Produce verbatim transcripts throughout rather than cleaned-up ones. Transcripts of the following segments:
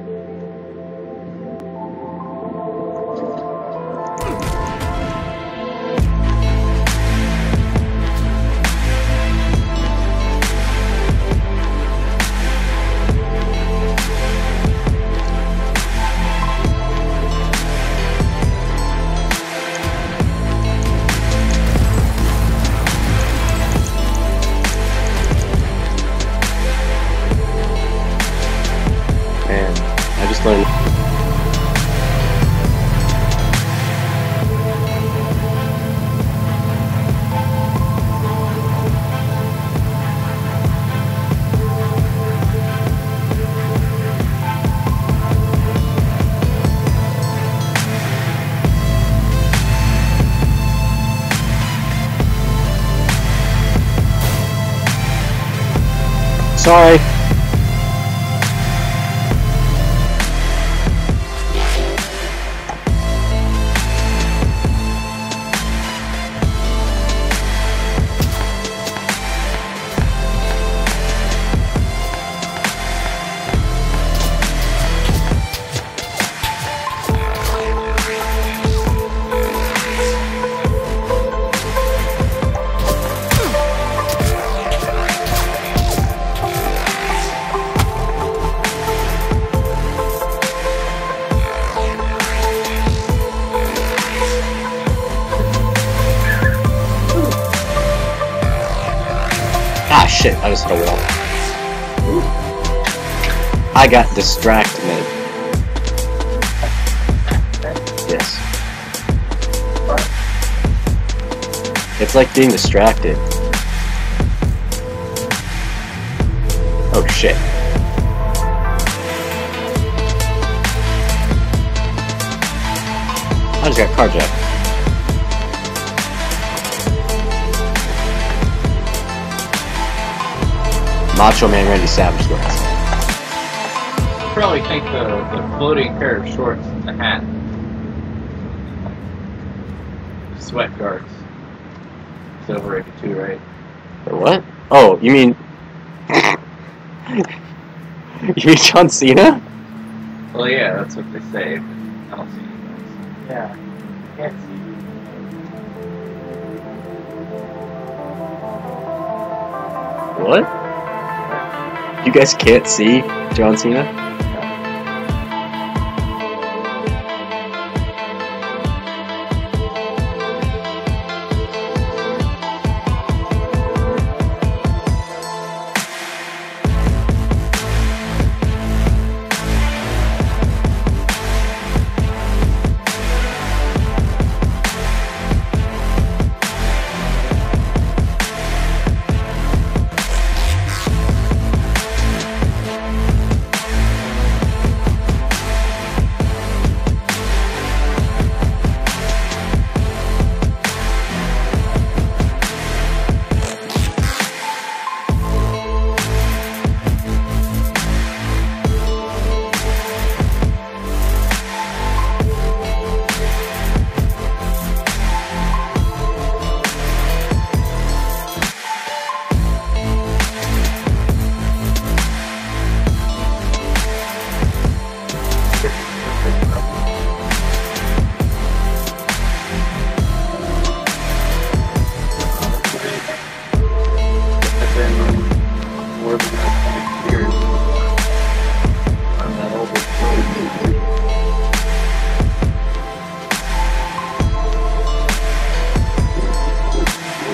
Learned. Sorry. Ah shit, I just hit a wall. I got distracted. Yes. It's like being distracted. Oh shit. I just got carjacked. Macho Man Randy Savage sweats. I probably think the, the floating pair of shorts and the hat. Sweat guards. It's overrated too, right? The what? Oh, you mean... you mean John Cena? Well, yeah, that's what they say. I don't see you guys. Yeah. Can't see. What? You guys can't see John Cena?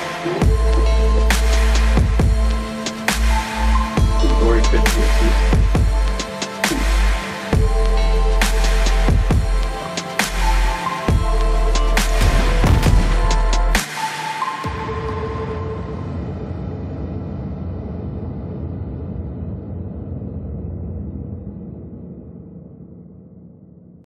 Or it could be a